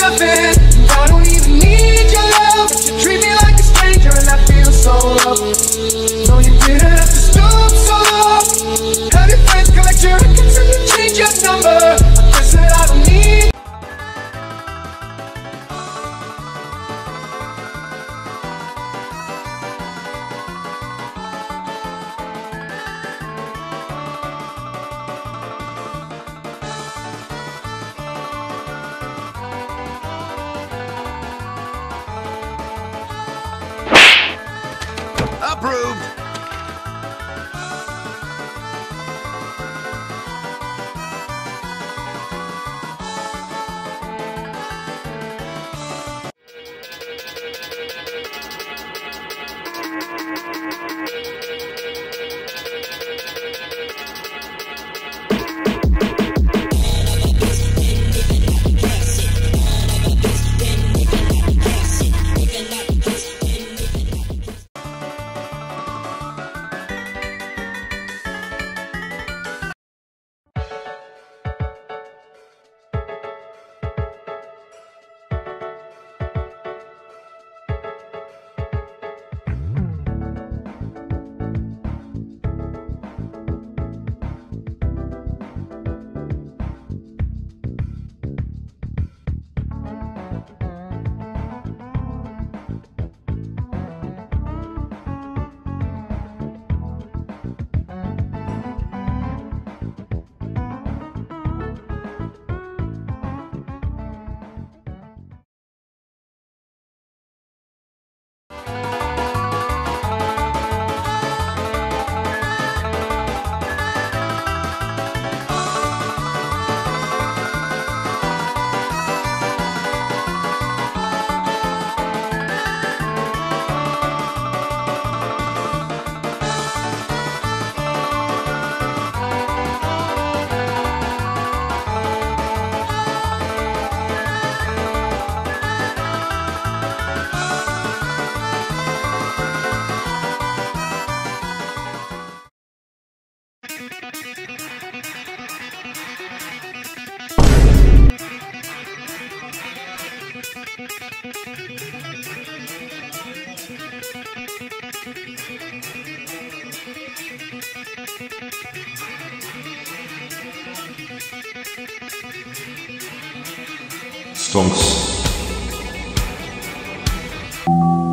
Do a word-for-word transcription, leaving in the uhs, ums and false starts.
nothing. I don't even need your love, but you treat me like a stranger and I feel so loved. No, you didn't have to stoop so low. Have your friends collect your records and you change your number. I guess that I don't need. Approved! Stonks.